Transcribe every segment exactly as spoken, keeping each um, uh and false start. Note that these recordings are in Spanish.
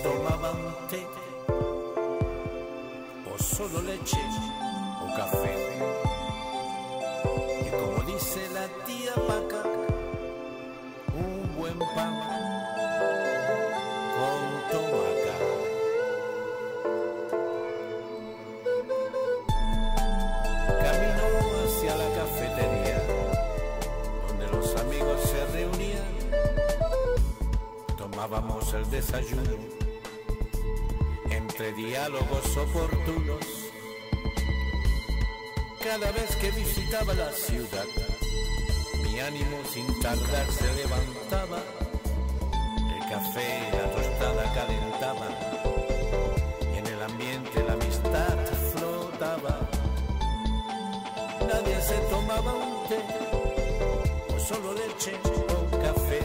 tomaban té, o solo leche o café. Y como dice la tía Paca, un buen pan con tomaca. Camino hacia la cafetería, donde los amigos se reunían. Tomábamos el desayuno entre diálogos oportunos. Cada vez que visitaba la ciudad, mi ánimo sin tardar se levantaba. El café y la tostada calentaban, y en el ambiente la amistad flotaba. Nadie se tomaba un té, o solo leche o café.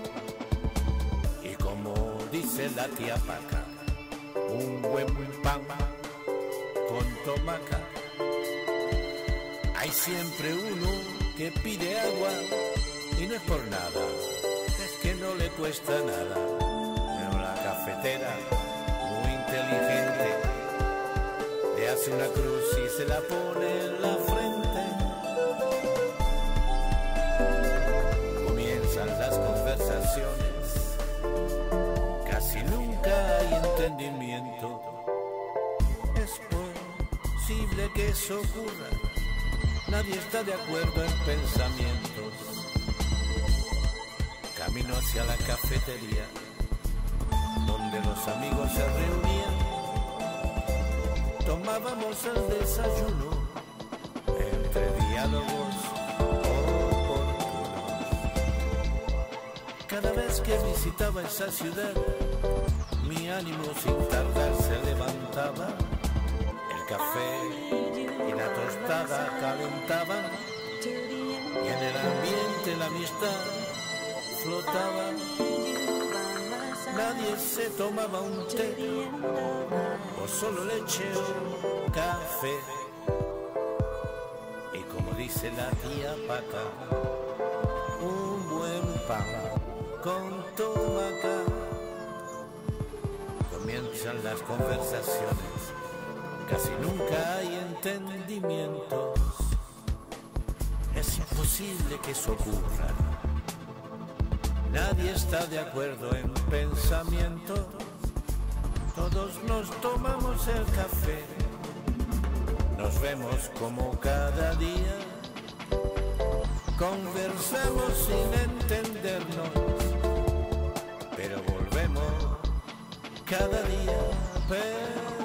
Y como dice la tía Paca, un buen pan con tomaca. Hay siempre uno que pide agua, y no es por nada, es que no le cuesta nada. Pero la cafetera, muy inteligente, le hace una cruz y se la pone en la frente. Comienzan las conversaciones, casi nunca hay entendimiento. Es posible que eso ocurra, nadie está de acuerdo en pensamientos. Camino hacia la cafetería, donde los amigos se reunían. Tomábamos el desayuno entre diálogos oportunos. Cada vez que visitaba esa ciudad, mi ánimo sin tardar se levantaba. El café y la tostada calentaban, y en el ambiente la amistad flotaba. Nadie se tomaba un té, o solo leche o café. Y como dice la tía Paca, un buen pan con tomaca. Comienzan las conversaciones, casi nunca hay entendimientos. Es imposible que eso ocurra, nadie está de acuerdo en pensamientos. Todos nos tomamos el café, nos vemos como cada día, conversamos sin entendernos, pero volvemos cada día. Pero